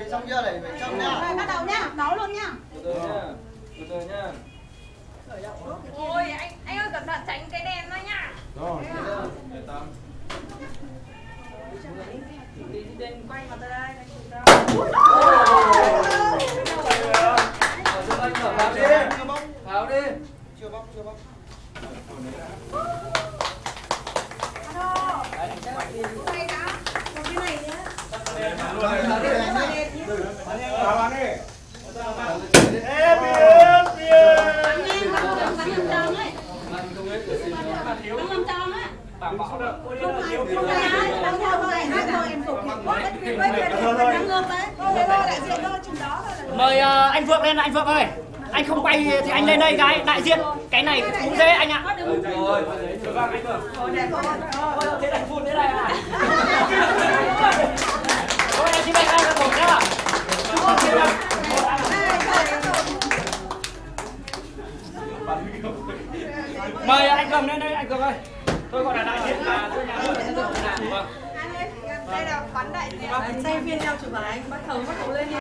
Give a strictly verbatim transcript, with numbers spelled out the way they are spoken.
xong chưa này phải châm nhá. Rồi bắt đầu nhá, nấu luôn nhá. Từ từ nhá. Từ từ nhá. Ôi anh anh ơi cẩn thận tránh cái đèn nó nhá. Rồi, để tắm. Đi đèn quay vào đây anh chụp đâu. Tháo đi. Tháo đi. Chưa bóc, chưa bóc. Đây đã. Một cái này nhá. Tháo đi. Ê, biết, biết. Bắn nhanh, bắn bắn bắn làm tròn ấy. Bắn làm tròn á. Bảo bảo được. Không phải, không phải, đâu theo thôi, hát thôi em phục kịp. Quay kìa, quay kìa, đang ngược đấy. Thôi, thôi, đại diện thôi, chừng đó thôi. Mời uh, anh Phượng lên, anh Phượng ơi. Anh không quay thì anh lên đây cái đại diện. Cái này cũng dễ anh ạ. Rồi, được không anh Phượng? Thôi đẹp thôi. Thôi thế này phun thế này à. Thôi em xin mời anh ra một nhá. Mời anh Cường lên đây, anh Cường ơi. Tôi gọi là đại diện là tôi nhà vâng. Anh ơi, đây là bắn đại diện. Tay viên nhau chụp ảnh, bắt đầu bắt đầu lên đi.